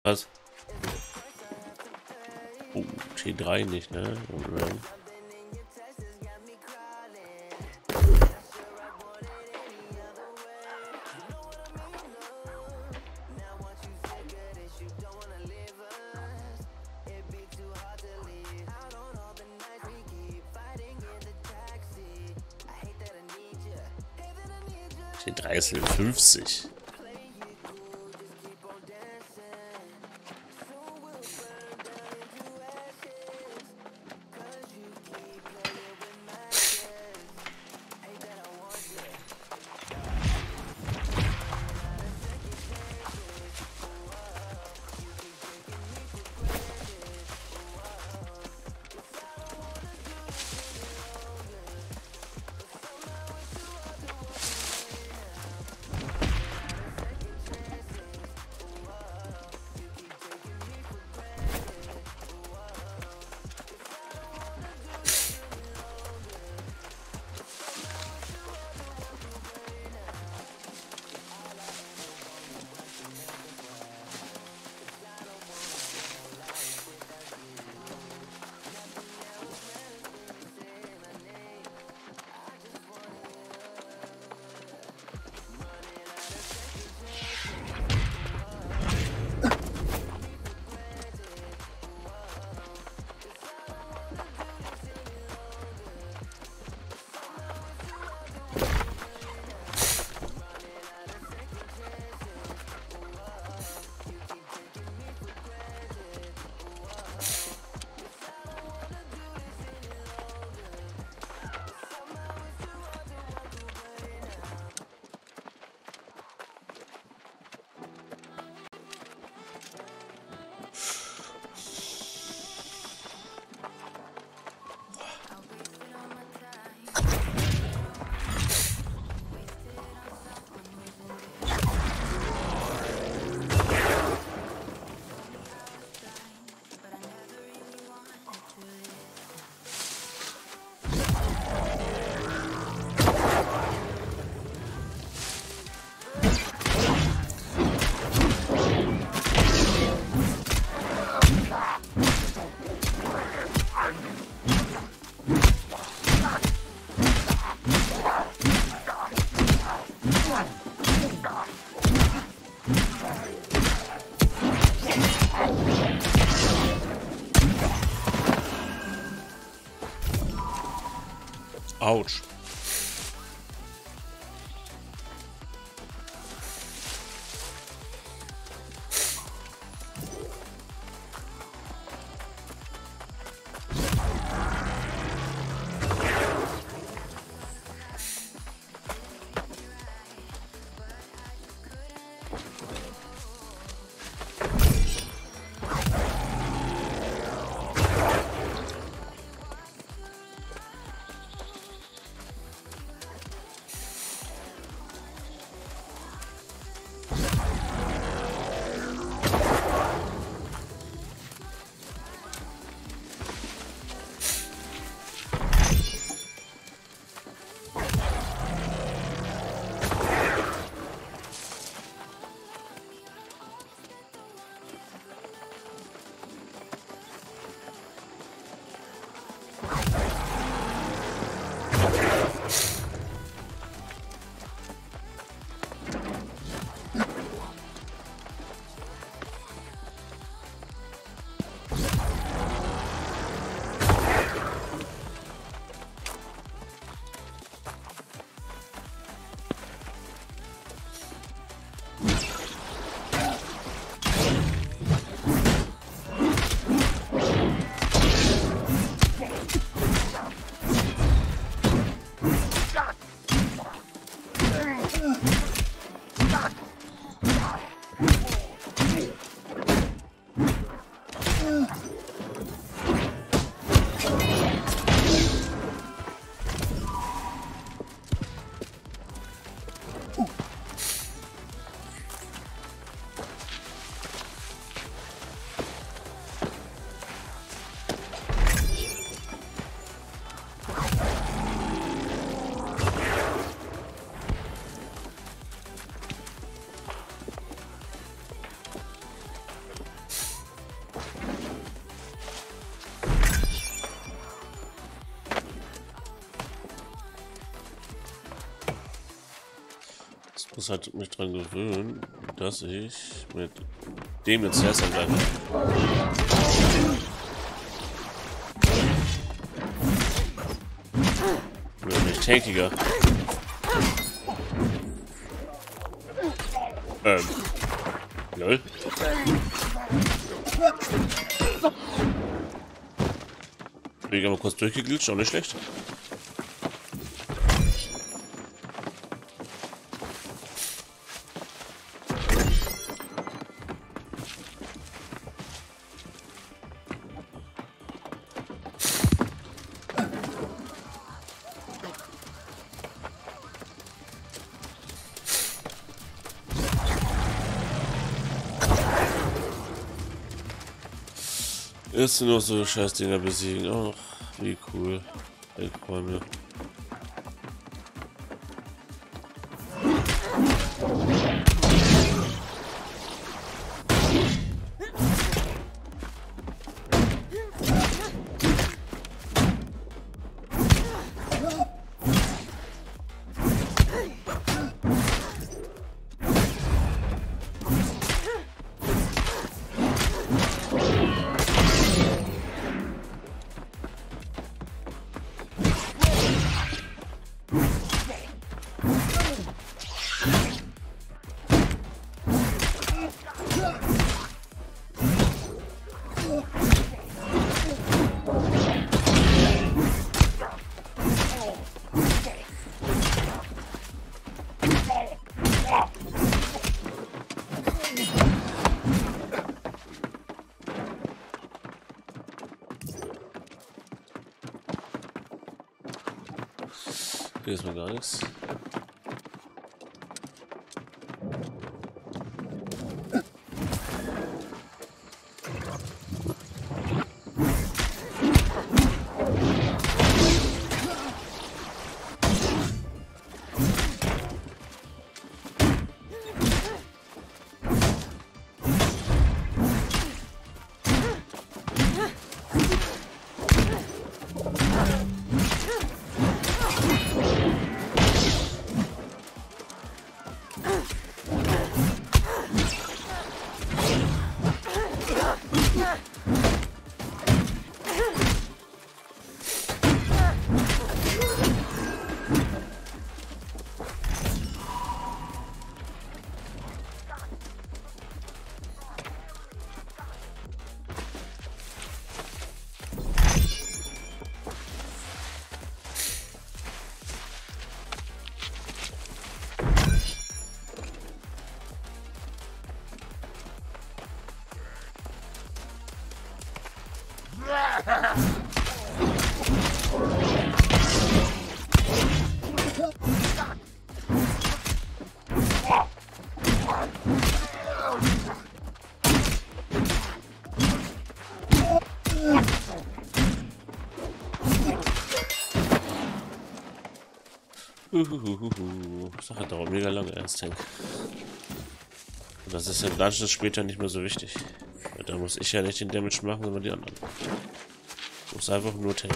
Was? Oh, T3 nicht, ne? Oder? T3 ist Level 50. Autsch. muss halt mich dran gewöhnen, dass ich mit dem jetzt erst angreife. Oder nicht tankiger. Lol. Bin ich aber kurz durchgeglitscht, auch nicht schlecht. Jetzt nur so Scheißdinger besiegen. Oh, wie cool. Wegräume. Hier ist mir gar nichts. Das hat dauert mega lange erst, Tank. Und das ist ja Dungeons später nicht mehr so wichtig. Weil da muss ich ja nicht den Damage machen, sondern die anderen. Ich muss einfach nur tanken.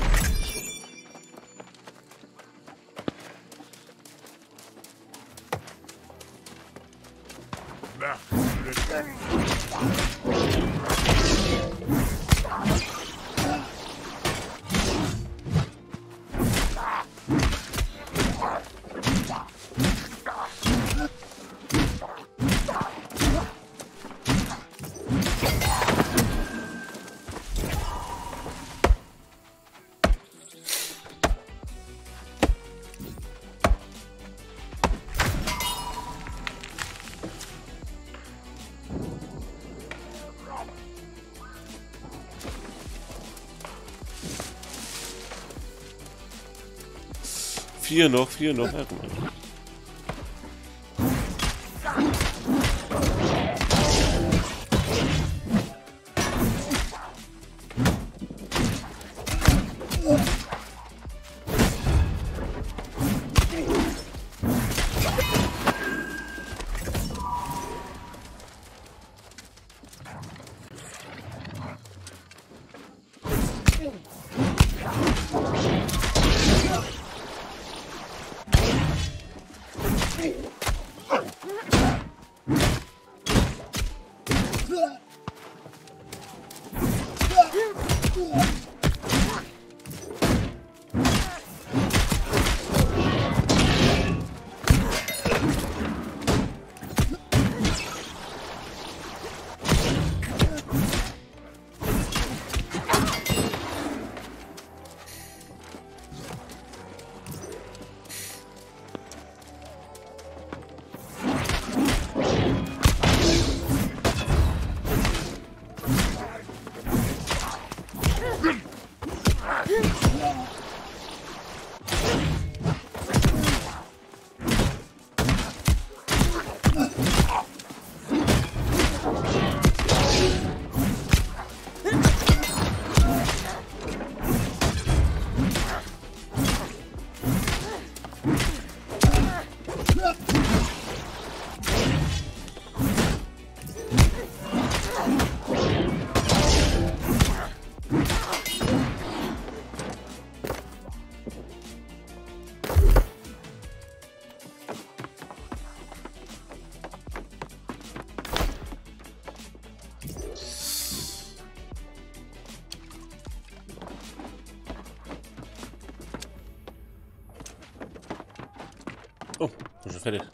Vier noch, ja, guck mal. Oh, bin schon fertig.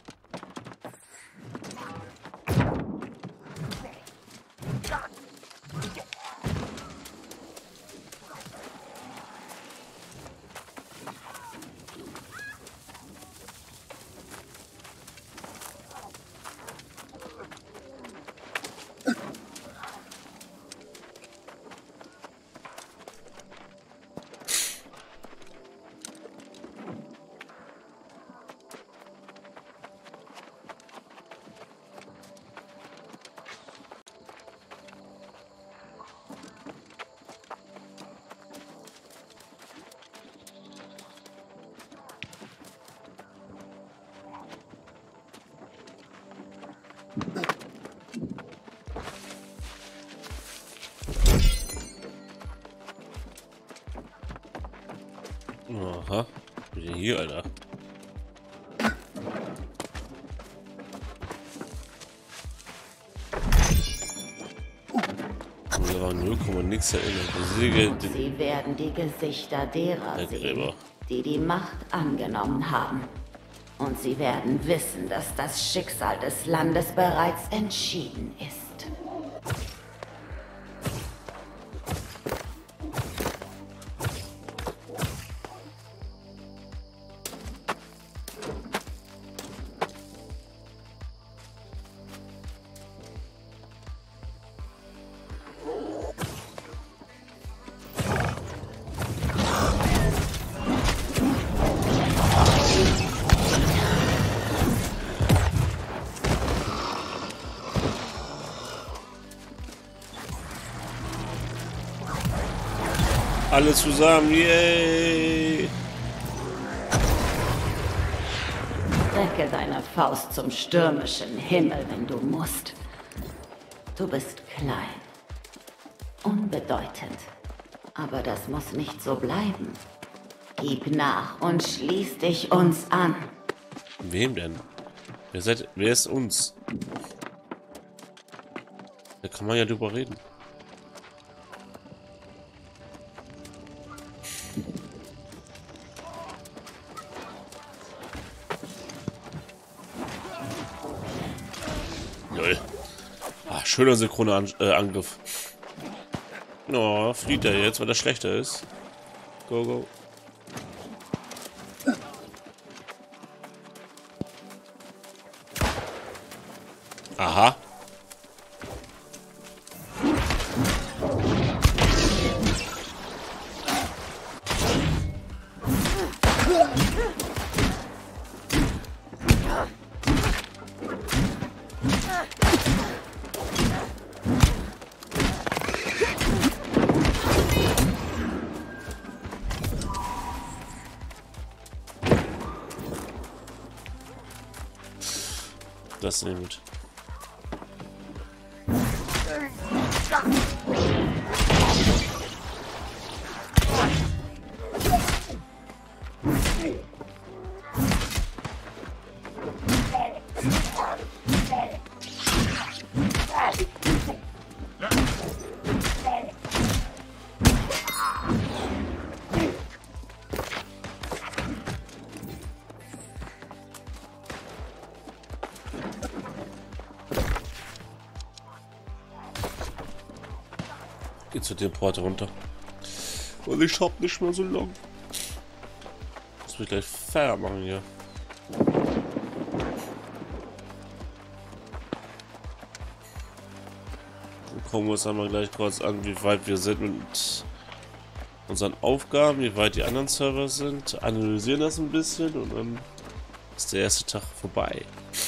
Aha. Bin ich hier, Alter? Wir waren 0, nix erinnert. Sie werden die Gesichter derer sehen, die die Macht angenommen haben. Und sie werden wissen, dass das Schicksal des Landes bereits entschieden ist. Alle zusammen, yay! Strecke deine Faust zum stürmischen Himmel, wenn du musst. Du bist klein, unbedeutend, aber das muss nicht so bleiben. Gib nach und schließ dich uns an. Wem denn? Wer ist uns? Da kann man ja drüber reden. Ah, schöner synchroner Angriff. Oh, flieht er jetzt, weil er schlechter ist. Go, go. Aha. Das nehme ich. Geht zu dem Port runter. Und ich hab nicht mehr so lang. Muss mich gleich Feuer machen hier. Dann gucken wir uns einmal gleich kurz an, wie weit wir sind mit unseren Aufgaben, wie weit die anderen Server sind. Analysieren das ein bisschen und dann ist der erste Tag vorbei.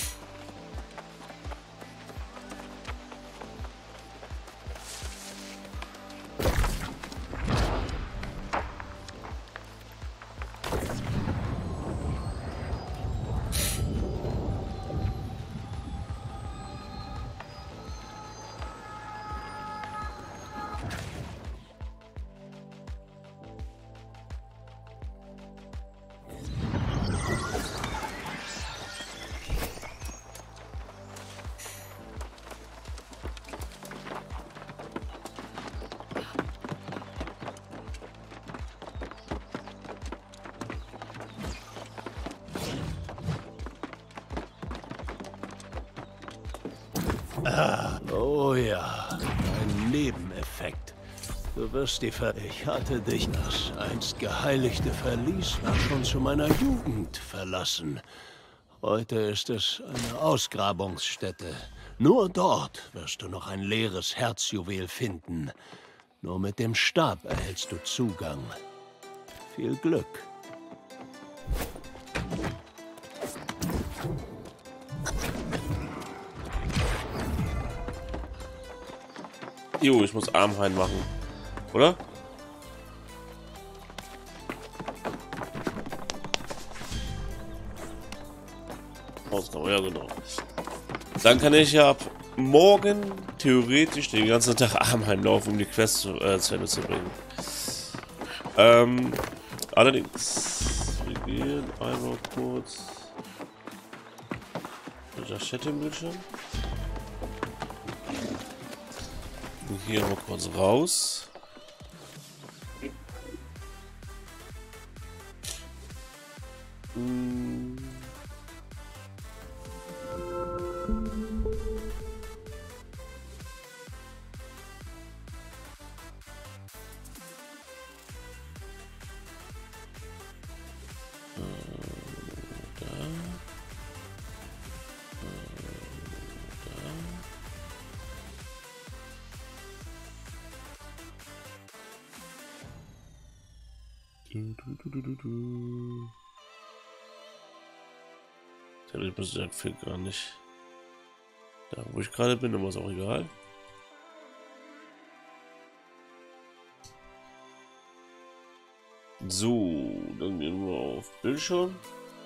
Oh ja, ein Nebeneffekt. Du wirst Ich hatte dich, das einst geheiligte Verlies, war schon zu meiner Jugend verlassen. Heute ist es eine Ausgrabungsstätte. Nur dort wirst du noch ein leeres Herzjuwel finden. Nur mit dem Stab erhältst du Zugang. Viel Glück. Jo, ich muss Armhain machen. Oder? Ausgabe, ja genau. Dann kann ich ja ab morgen theoretisch den ganzen Tag Armhain laufen, um die Quest zu Ende zu bringen. Allerdings, wir gehen einmal kurz. Der Chat im Bildschirm. Hier mal kurz raus. Ich muss das viel gar nicht. Da wo ich gerade bin, aber ist auch egal. So, dann gehen wir auf Bildschirm.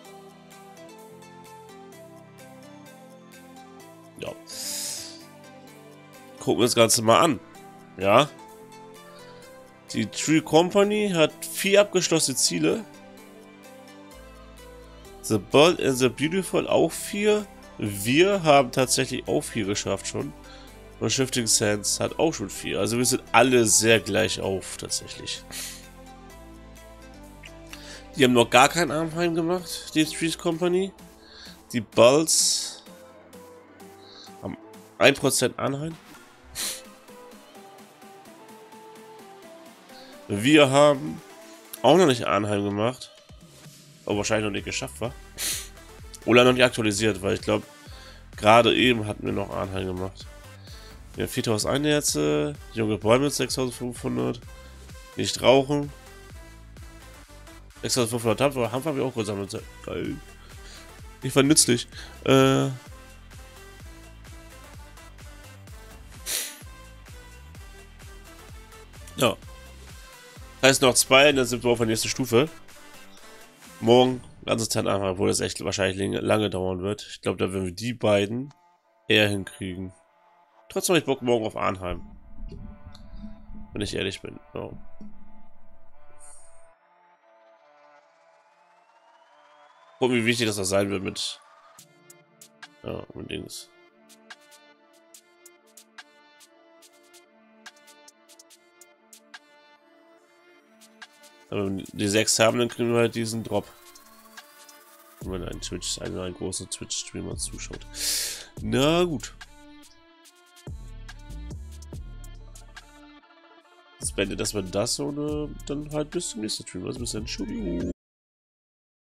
Ja. Gucken wir das Ganze mal an. Ja. Die Tree Company hat 4 abgeschlossene Ziele. The Bold and the Beautiful auch 4. Wir haben tatsächlich auch 4 geschafft schon. Und Shifting Sands hat auch schon 4. Also wir sind alle sehr gleich auf tatsächlich. Die haben noch gar kein Armheim gemacht, die Tree Company. Die Bulls haben 1% Arnheim. Wir haben auch noch nicht Arnheim gemacht. Aber wahrscheinlich noch nicht geschafft war. Oder noch nicht aktualisiert, weil ich glaube, gerade eben hatten wir noch Arnheim gemacht. Wir haben 4000 Einherze, junge Bäume 6500, nicht rauchen. 6500 Hanf habe ich auch gesammelt. Geil. Ich war nützlich. Ja. Heißt noch 2, dann sind wir auf der nächsten Stufe. Morgen, ganzes Tag einfach, obwohl das echt wahrscheinlich lange dauern wird. Ich glaube, da werden wir die beiden eher hinkriegen. Trotzdem habe ich Bock morgen auf Arnheim. Wenn ich ehrlich bin. Ja. Gucken, wie wichtig das sein wird mit. Ja, mit Dings. Aber wenn die 6 haben, dann kriegen wir halt diesen Drop. Wenn ein ein großer Twitch-Streamer zuschaut. Na gut. beendet erstmal das und dann halt bis zum nächsten Stream. Also bis dann. Tschüss.